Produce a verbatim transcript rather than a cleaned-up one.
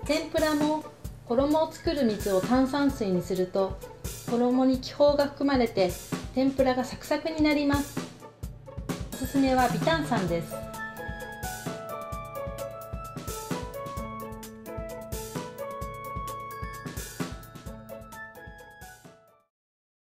天ぷらも衣を作る水を炭酸水にすると衣に気泡が含まれて天ぷらがサクサクになります。おすすめは微炭酸です。